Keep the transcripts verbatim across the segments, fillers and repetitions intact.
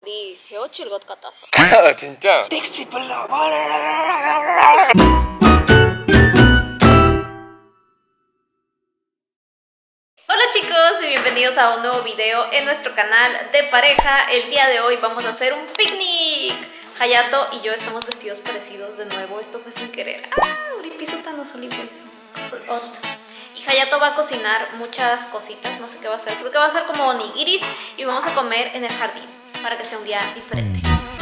우리 헤어질 것 같았어. 진짜? 택시 불러봐. Hola chicos y bienvenidos a un nuevo video en nuestro canal de pareja. El día de hoy vamos a hacer un picnic. Hayato y yo estamos vestidos parecidos de nuevo. Esto fue sin querer. Ah, 우리 비슷한 옷을 입고 있어. Y Hayato va a cocinar muchas cositas, no sé qué va a hacer. Creo que va a hacer como onigiris y vamos a comer en el jardín para que sea un día diferente.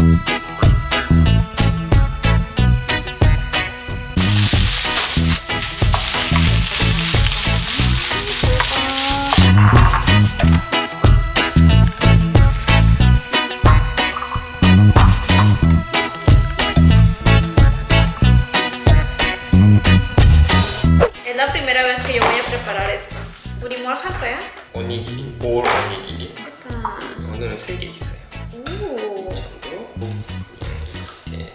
Es la primera vez que yo voy a preparar esto. 우리 뭘 할 거야? 오니기리, 볼 오니기리. 좋다. 오늘은 세 개 있어요. 오. 이렇게.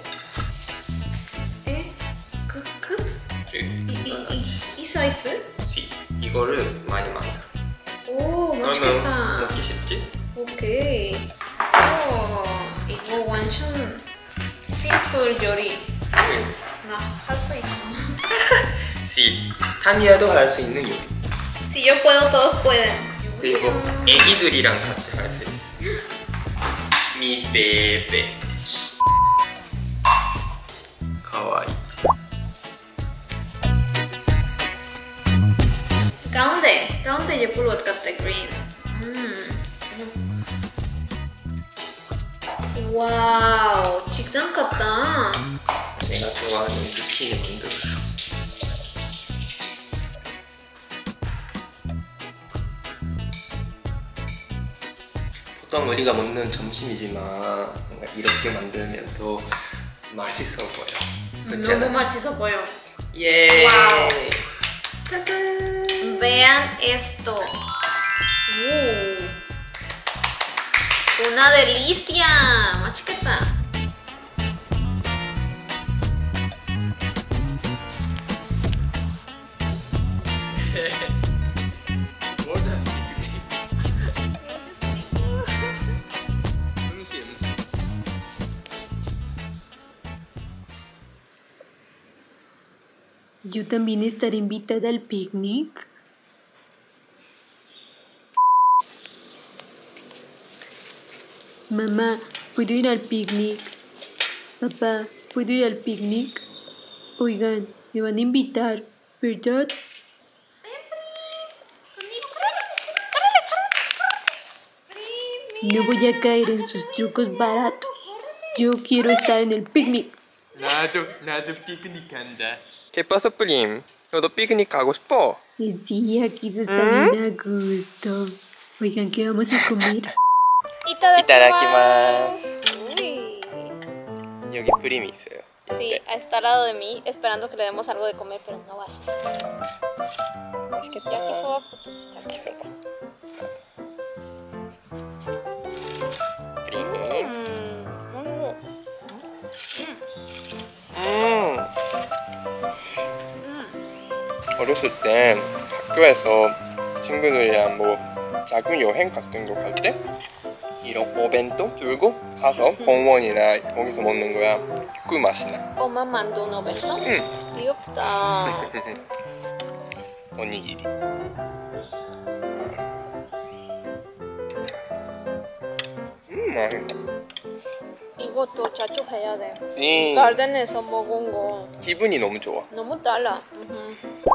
에? 그 끝? 이, 이, 이, 이 사이즈? 시. 이거를 많이 만들어. 오, 그러면 맛있겠다. 먹기 쉽지? 오케이. 오, 이거 완전 심플 요리. 응. 나 할 수 있어. 시. 타니아도 할 수 있는 요리. Si yo puedo, todos pueden. 그리고 애기들이랑 같이 할 수 있어. 미 베베. 가와이. 가운데, 가운데 예쁠 것 같아, green. 음. 와우, 직장 같다. 내가 좋아하는 zucchini 만들었어. 보통 우리가 먹는 점심이지만 뭔가 이렇게 만들면 더 맛있어 보여. 그렇지 않아? 너무 맛있어 보여. 예. 와우. 짜잔. Vean esto. Uh. Una delicia. 맛있겠다. Yo también estaré invitada al picnic. Mamá, ¿puedo ir al picnic? Papá, ¿puedo ir al picnic? Oigan, me van a invitar, ¿verdad? No voy a caer en sus trucos baratos. Yo quiero estar en el picnic. 나도 나도 피크닉 간다. ¿Qué pasa, Prim? 너도 피크닉 가고 싶어? Sí, aquí se está bien a gusto. Oigan, ¿qué vamos a comer? 이따다키마스. Uy. 여기 프림이 있어요. Sí, está al lado de mí, esperando que le demos algo de comer, pero no va a suceder. 맛있겠다. 야키소바부터 시작해. 프림. 음, 음. 어렸을 때 학교에서 친구들이랑 뭐 작은 여행 같은 거 갈 때 이런 오벤토 들고 가서 공원이나 거기서 먹는 거야. 그 맛이 나. 엄마 만두 노벤토? 응. 귀엽다. 오니기리. 음, 맛있다. 이것도 자주 해야 돼. 네. 가든에서 먹은 거 기분이 너무 좋아. 너무 달라. Uh-huh.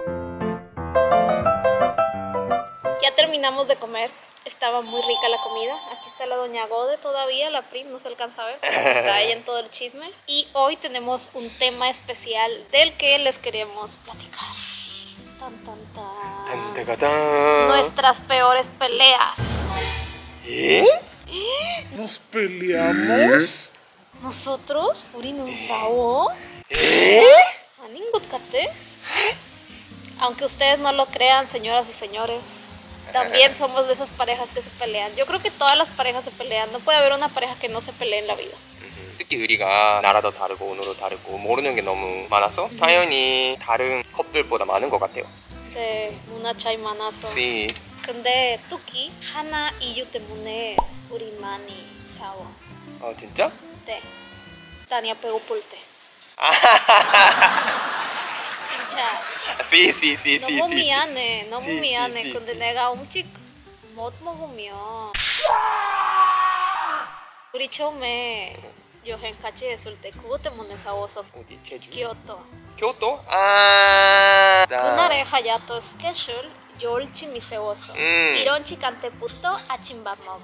Ya terminamos de comer. Estaba muy rica la comida. Aquí está la doña Gode todavía, la Prim, no se alcanza a ver. Está ella en todo el chisme. Y hoy tenemos un tema especial del que les queremos platicar. Tan, tan, tan. 단다가단. Nuestras peores peleas. ¿Eh? ¿Nos peleamos? ¿Nosotros? 우리 눈 싸워? ¿Eh? 아닌 것 같아? Aunque ustedes no lo crean, señoras y señores, también somos de esas parejas que se pelean. Yo creo que todas las parejas se pelean. No puede haber una pareja que no se pelee en la vida. 특히 우리가 나라도 다르고 언어도 다르고 모르는 게 너무 많아서 당연히 다른 커플보다 많은 것 같아요. 네, 문화 차이 많아서. Sí. 근데 특히 하나 이유 때문에 우리 많이 싸워. 어 진짜? 네. 다니아 배고플 때. 진짜. Sí, sí, sí, sí, 너무 sí. 미안해. 너무 sí, 미안해. sí, sí, 근데 sí. 내가 음식 못 먹으면 우리 처음에 여행 같이 했을 때 그것 때문에 싸워서. 어디 제주? 교토. 교토? 아. 그날에 하야토 스케줄 열심히 세웠어. 음. 이런 시간 때부터 아침밥 먹어.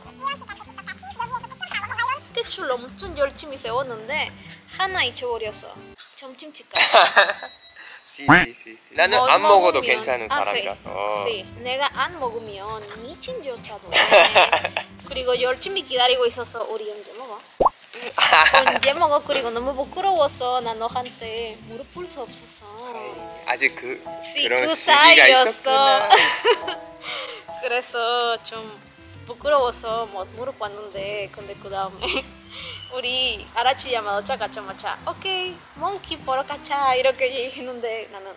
스케줄 엄청 열심히 세웠는데 하나 잊어버렸어. 점심시간. sí, sí, sí, sí. 나는 못 안 먹어도 먹으면- 괜찮은 아, 사람이라서. 씨. 내가 안 먹으면 미친 여자도. 그리고 열심히 기다리고 있어서 우리 언제 먹어? 언제 먹어? 그리고 너무 부끄러워서 나 너한테 무릎 꿇을 수 없었어. 아직 그 씨, 그런 그 시기가 사이였어. 있었구나. 그래서 좀 부끄러워서 못 무릎 꿇는데 근데 그 다음에 우리 아라치야마 오자가자마자 오케이 몽키 보러 가자 이렇게 얘기했는데 나는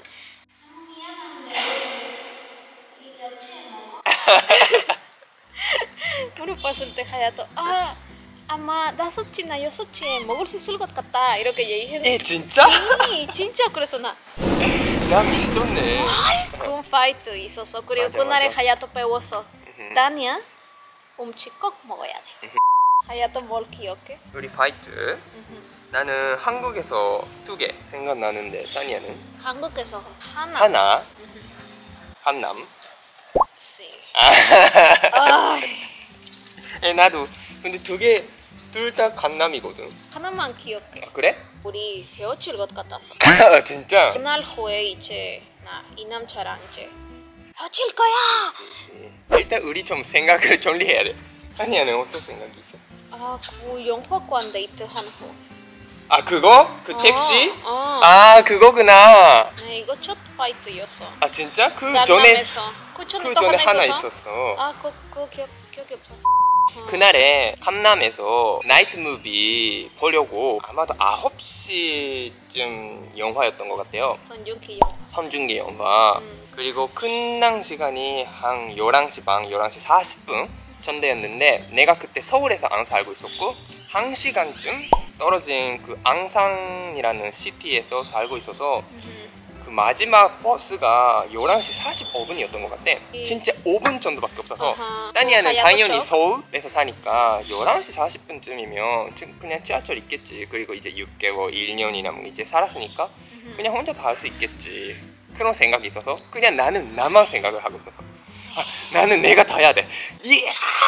무릎 꿇었을 때 하야토 아 아마 다섯이나 여섯시에 먹을 수 있을 것 같다 이렇게 얘기했는데 에 진짜? 아니, 진짜 그래서 나 나 미쳤네. 군 파이트 있었어. 그리고 맞아, 그날에 맞아. 하야토 배웠어. 다니야 음식 꼭 먹어야 돼. 하야토 뭘 기억해? 우리 파이트. 나는 한국에서 두 개 생각나는데 따니야는 한국에서 하나. 하나. 한남. 씨. 아. 아, 에 나도 근데 두 개 둘 다 강남이거든. 하나만 기억해. 아, 그래? 우리 헤어질 것 같았어. 진짜? 그날 후에 이제 나 이 남자랑 이제 헤어질 거야. 일단 우리 좀 생각을 정리해야 돼. 따니야는 어떤 생각이 있어? 아, 그 영화관 데이트 한 후. 아 그거? 그 택시? 어, 어. 아 그거구나. 네, 이거 첫 파이트였어. 아 진짜? 그 전에 강남에서. 그 전에 그 또 전에 하나 하나 있었어? 있었어. 아, 그, 그 기억, 기억이 없어. 그날에 강남에서 나이트 무비 보려고 아마도 아홉 시쯤 영화였던 것 같아요. 선jun기 영화. 선중기 영화. 음. 그리고 끝난 시간이 한 열한 시 반, 열한 시 사십 분 전대였는데 내가 그때 서울에서 앙사 알고 있었고 한 시간쯤 떨어진 그 앙상이라는 시티에서 살고 있어서 음. 그 마지막 버스가 열한 시 사십오 분이었던 것 같아. 예. 진짜 오 분 정도밖에 없어서 아하. 따니야는 어, 가야 당연히 그쵸? 서울에서 사니까 열한 시 사십 분쯤이면 그냥 지하철 있겠지. 그리고 이제 육 개월, 일 년이나 뭐 이제 살았으니까 그냥 혼자서 할 수 있겠지. 그런 생각이 있어서 그냥 나는 나만 생각을 하고 있었어. 아, 나는 내가 더 해야 돼. 예!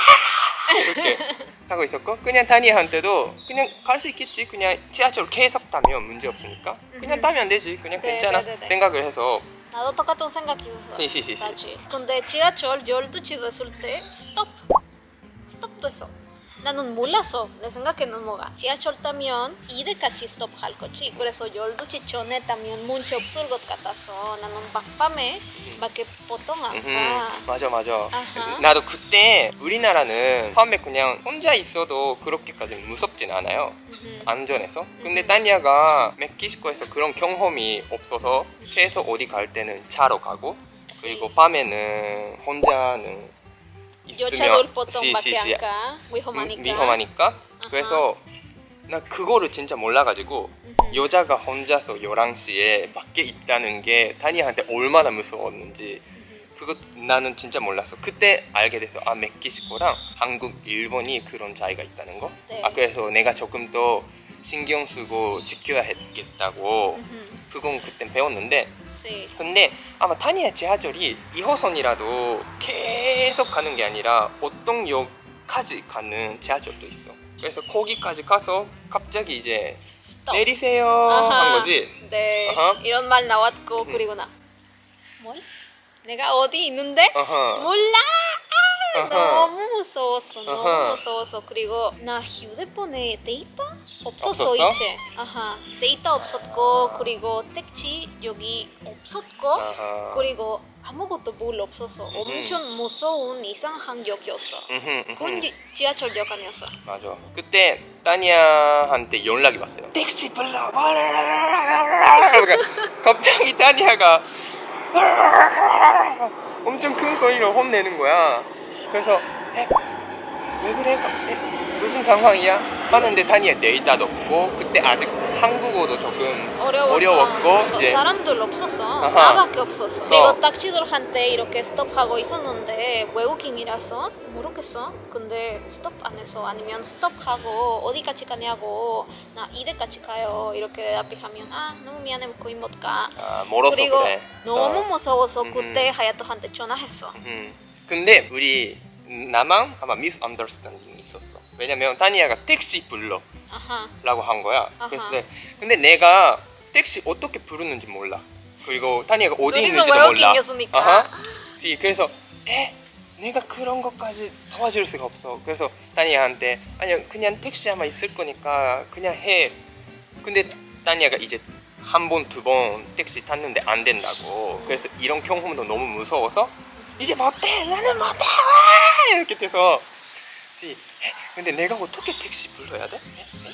이렇게 하고 있었고 그냥 다니한테도 그냥 갈 수 있겠지. 그냥 지하철 계속 타면 문제 없으니까 그냥 타면 되지. 그냥 네, 괜찮아 네, 네, 네. 생각을 해서 나도 똑같은 생각이 있었어. 시, 시, 시, 시. 사실. 근데 지하철 열두 시 됐을 때 스톱. 스톱 됐어. 나는 몰랐어. 내 생각에는 뭐가 지하철 타면 이 대까지 스톱할 거지. 그래서 열두 시 전에 타면 문제 없을 것 같아서 나는 막밤에 밖에 보통 안 음, 가. 맞아 맞아. 아하. 나도 그때 우리나라는 밤에 그냥 혼자 있어도 그렇게까지 무섭진 않아요. 음흠. 안전해서. 근데 따니아가 멕시코에서 그런 경험이 없어서 계속 어디 갈 때는 차로 가고 그리고 밤에는 혼자는 여자들 보통 시, 밖에 시, 시. 안 가. 위험하니까. 위- 위험하니까. 그래서 나 그거를 진짜 몰라가지고 여자가 혼자서 열한 시에 밖에 있다는 게 다니한테 얼마나 무서웠는지 그것 나는 진짜 몰랐어. 그때 알게 돼서 아 멕시코랑 한국, 일본이 그런 차이가 있다는 거. 네. 아 그래서 내가 조금 더 신경 쓰고 지켜야겠다고 음흠. 그건 그때 배웠는데 시. 근데 아마 타니아 지하철이 이 호선이라도 계속 가는 게 아니라 어떤 역까지 가는 지하철도 있어. 그래서 거기까지 가서 갑자기 이제 스톱. 내리세요 아하. 한 거지. 네. 아하. 이런 말 나왔고 그리고 나 뭘? 내가 어디 있는데? 어허. 몰라. 아, 아하. 너무 무서웠어. 아하. 너무 무서워서 그리고 나 휴대폰에 데이터 없었어, 없었어? 이제. 아하. 데이터 없었고 그리고 택시 여기 없었고 아하. 그리고 아무것도 뭘 없어서 엄청 무서운 이상한 역이었어. 음흠, 음흠. 그건 지- 지하철역 아니었어. 맞아. 그때 따니아한테 연락이 왔어요. 택시 불러. 그러니까 갑자기 따니아가 엄청 큰 소리로 혼내는 거야. 그래서 에? 왜 그래? 에? 무슨 상황이야? 하는데 다니엘 데이터도 없고 그때 아직 한국어도 조금 어려웠어. 어려웠고 이제 사람들 없었어. 아하. 나밖에 없었어. 어. 그리고 딱지들한테 이렇게 스톱하고 있었는데 외국인이라서 모르겠어. 근데 스톱 안 했어. 아니면 스톱하고 어디까지 가냐고 나 이대까지 가요 이렇게 대답하면 아 너무 미안해 거의 못 가. 아, 멀어서 그리고 그래. 너무 어. 무서워서 음. 그때 하야토한테 전화했어. 음. 근데 우리 나만 아마 미스언더스탠딩이 있었어. 왜냐면 다니아가 택시 불러 아하. 라고 한 거야. 아하. 그래서 내- 근데 내가 택시 어떻게 부르는지 몰라. 그리고 다니아가 어디 둘이서 있는지도 몰라. 외국인이었으니까. 아하. 시- 그래서 에? 내가 그런 것까지 도와줄 수가 없어. 그래서 다니아한테 아니 그냥 택시 아마 있을 거니까 그냥 해. 근데 다니아가 이제 한 번, 두 번 택시 탔는데 안 된다고. 그래서 이런 경험도 너무 무서워서 이제 못해! 나는 못해! 와! 이렇게 돼서 시- 근데 내가 어떻게 택시 불러야 돼?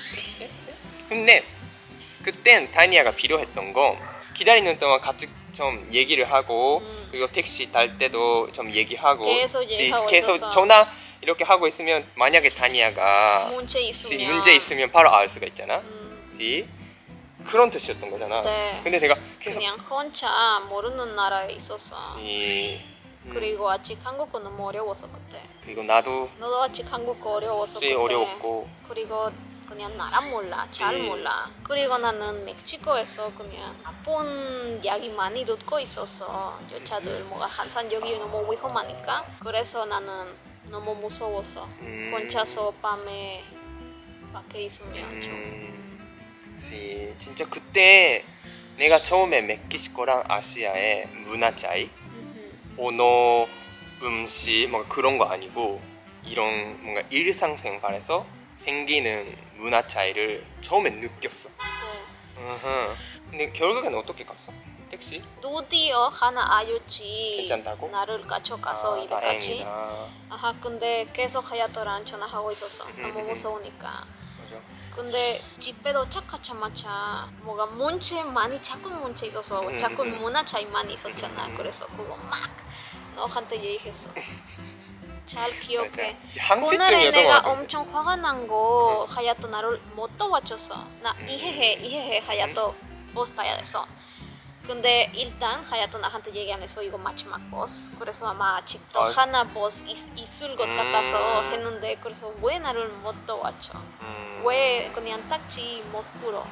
근데 그땐 다니아가 필요했던 거 기다리는 동안 같이 좀 얘기를 하고 음. 그리고 택시 탈 때도 좀 얘기하고 계속 얘기하고 계속 있었어. 전화 이렇게 하고 있으면 만약에 다니아가 문제 시- 있으면 문제 있으면 바로 알 수가 있잖아. 음, 시 그런 뜻이었던 거잖아. 네. 근데 내가 계속 그냥 혼자 모르는 나라에 있었어. 이, 음, 그리고 아직 한국어 너무 어려워서 그때. 그리고 나도 너도 아직 한국어 어려워서 시 그때. 어려웠고 그리고 그냥 나라 몰라, 잘 네. 몰라. 그리고 나는 멕시코에서 그냥 나쁜 이야기 많이 듣고 있었어. 여자들 뭐가 항상 여기 너무 위험하니까. 그래서 나는 너무 무서웠어. 음. 혼자서 밤에 밖에 있으면 좀. 음, 시 진짜 그때 내가 처음에 멕시코랑 아시아의 문화 차이, 음흠. 언어, 음식 뭔가 그런 거 아니고 이런 뭔가 일상생활에서 생기는 문화 차이를 처음에 느꼈어. 네. 으흠. 근데 결국엔 어떻게 갔어? 택시? 드디어 하나 알렸지. 괜찮다고? 나를 가져가서 아, 이래까지. 다행이다. 아하, 근데 계속 하야토랑 전화하고 있었어. 음, 너무 음, 무서우니까. 맞아. 근데 집에 도착하자마자 뭐가 문제 많이 자꾸 문제 있어서 음, 자꾸 음, 음. 문화 차이 많이 있었잖아. 음, 음. 그래서 그거 막 너한테 얘기했어. 잘 기억해. 맞아. 한 그날에 시쯤이었던 것 내가 같은데. 엄청 화가 난 거 하야토 나를 못 도와줬어. 나 음. 이해해 이해해 하야토 버스 타야 돼서. 근데 일단 하야토 나한테 얘기 안 해서 이거 마지막 버스. 그래서 아마 아직도 아. 하나 버스 있, 있을 것 음. 같아서 했는데 그래서 왜 나를 못 도와줘? 음. 왜 그냥 딱지 못 불어?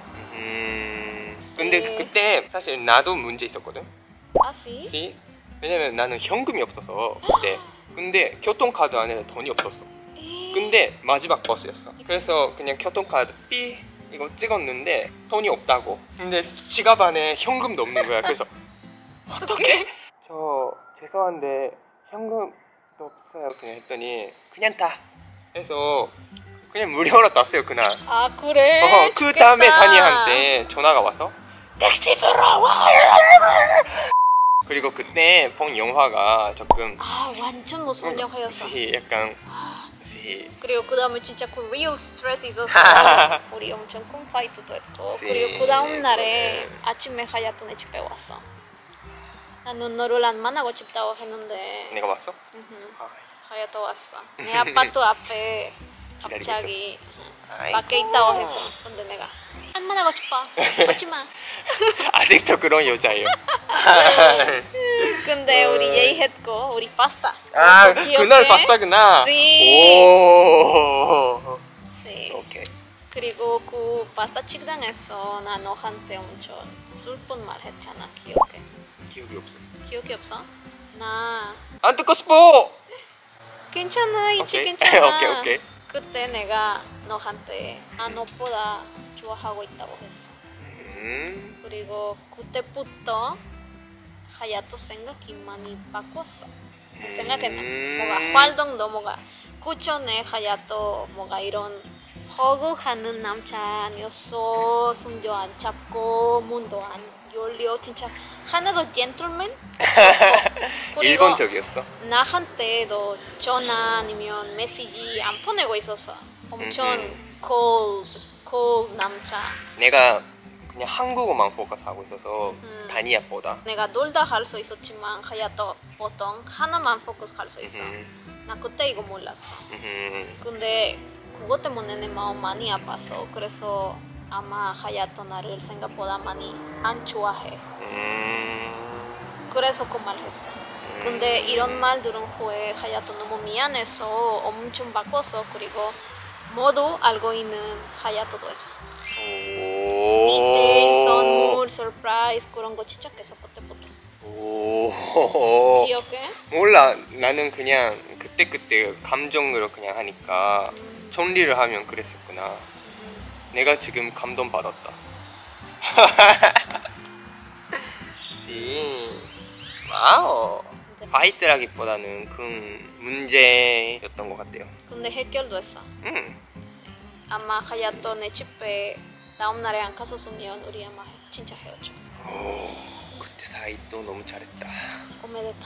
음. 근데 네. 그때 사실 나도 문제 있었거든. 아시? 시? 왜냐면 나는 현금이 없어서 그때. 근데 교통카드 안에 돈이 없었어. 근데 마지막 버스였어. 그래서 그냥 교통카드 삐 이거 찍었는데 돈이 없다고. 근데 지갑 안에 현금도 없는 거야. 그래서 어떡해? 저 죄송한데 현금도 없어요. 그냥 했더니 그냥 타. 해서 그냥 무료로 땄어요 그날. 아 그래? 어, 그 좋겠다. 다음에 다니한테 전화가 와서 택시 불러 와. 그리고 그때 본 영화가 조금 아 완전 무서운 영화였어. 시 약간 시 그리고 그 다음에 진짜 그 real 스트레스 있었어. 우리 엄청 큰 파이트도 했고. 시, 그리고 그 다음 날에 그래. 아침에 하야토네 집에 왔어. 나는 너를 안 만나고 싶다고 했는데 내가 왔어? 음흠, 아, 하야토 왔어. 내 아파트 앞에 기다리고 갑자기 아이고. 밖에 있다고 했어. 근데 내가 안 만나고 싶어. 오지 마. 아직도 그런 여자예요. 근데 우리 얘기했고 우리 파스타. 아 그거 기억해? 그날 파스타구나. 시. 오. 시. 오케이. 그리고 그 파스타 식당에서 나 너한테 엄청 슬픈 말 했잖아. 기억해? 기억이 없어. 기억이 없어? 나 안 듣고 싶어. 괜찮아 이제 오케이. 괜찮아. 오케이 오케이. 그때 내가 너한테 나 너보다 좋아하고 있다고 했어. 음. 그리고 그때부터 하야토 생각이 많이 바꿨어. 내 생각에는 음. 뭔가 활동도 뭔가 그 전에 하야토 뭔가 이런 허구하는 남자 아니었어. 손도 안 잡고 문도 안 열려. 진짜 하나도 젠틀맨? 그리고 일본적이었어. 나한테도 전화 아니면 메시지 안 보내고 있었어. 엄청 음. cold, cold 남자. 내가 그냥 한국어만 포커스하고 있어서 음. 다니아보다. 내가 놀다 할 수 있었지만 하야토 보통 하나만 포커스 할 수 있어. 음. 나 그때 이거 몰랐어. 음. 근데 그것 때문에 마음 많이 아팠어. 그래서 아마 하야토 나를 생각보다 많이 안 좋아해. 음... 그래서 그 말 했어. 근데 이런 말 들은 후에 하야토 너무 미안해서 엄청 바꿨어. 그리고 모두 알고 있는 하야토도 했어. 디테일, 선물, 서프라이즈 그런 거 시작했어 그때부터. 오. 기억해? 몰라. 나는 그냥 그때그때 감정으로 그냥 하니까 음. 정리를 하면 그랬었구나. 음. 내가 지금 감동 받았다. 씨. 와우. 파이트라기보다는 큰 문제였던 것 같아요. 근데 해결도 했어. 음. 아마 하야토 내 집에 다음 날에 안 갔었으면 우리 아마 진짜 헤어져. 오, 그때 사이도 너무 잘했다. 오메데토.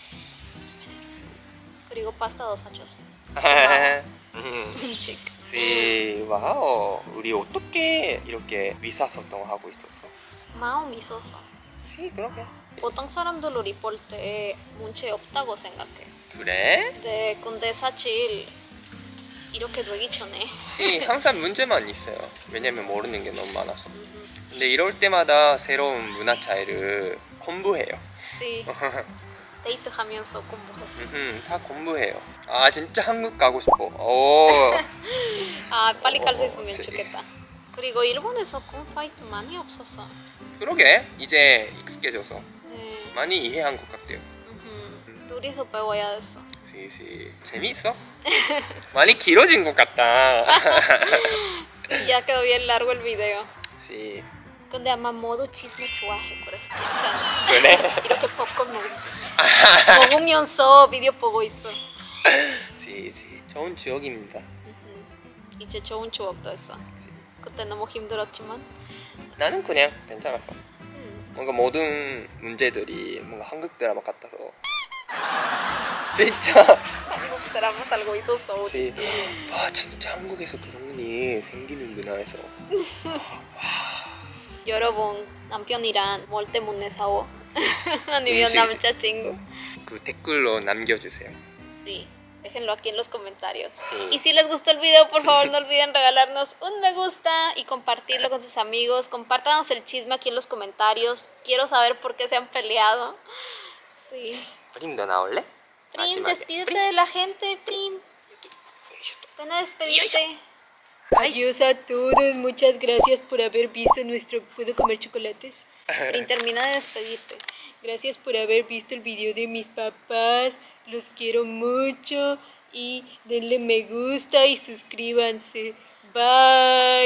그리고 파스타도 사줬어. 음. 음식. 씨, 와우. 우리 어떻게 이렇게 위사소통하고 있었어? 마음이 있었어. 씨, 그러게. 보통 사람들 리볼 때 문제 없다고 생각해. 그래? 근데, 근데 사실 이렇게 되기 전에 씨, 항상 문제만 있어요. 왜냐면 모르는 게 너무 많아서. 근데 이럴 때마다 새로운 문화 차이를 공부해요. 씨, 데이트하면서 공부했어. 음, 다 공부해요. 아, 진짜 한국 가고 싶어. 오. 아, 빨리 갈 수 어, 있으면 씨. 좋겠다. 그리고 일본에서 콘파이트 많이 없었어. 그러게. 이제 익숙해져서 네. 많이 이해한 것 같아요. 음흠. 둘이서 배워야 했어. 씨, 재미있어? 많이 길어진 것 같다. Sí, ya quedó bien largo el video. 씨. 근데 아마 모두 치즈를 좋아해. 그래서 괜찮아. 그래? 이렇게 팝콘 먹, 먹으면서 비디오 보고 있어. 씨, 씨. 좋은 지역입니다. 음흠. 이제 좋은 추억도 했어. 그때 너무 힘들었지만 나는 그냥 괜찮았어. 음. 뭔가 모든 문제들이 뭔가 한국 드라마 같아서 진짜 한국 드라마 살고 있었어 우리. 씨, 와 진짜 한국에서 그런 일이 생기는구나 해서. 여러분 남편이랑 뭘 때문에 싸워? 아니면 음식이지. 남자친구? 그 댓글로 남겨주세요. Sí, déjenlo aquí en los comentarios. Sí. Y si les gustó el video, por favor no olviden regalarnos un me gusta y compartirlo con sus amigos. Compártanos el chisme aquí en los comentarios. Quiero saber por qué se han peleado. Sí. 프림 너 나올래? Prim, 마지막에. despídete de la gente, Prim. Ven a despedirte. Adiós a todos, muchas gracias por haber visto nuestro... ¿Puedo comer chocolates? Prim, termina de despedirte. Gracias por haber visto el video de mis papás, los quiero mucho y denle me gusta y suscríbanse. Bye.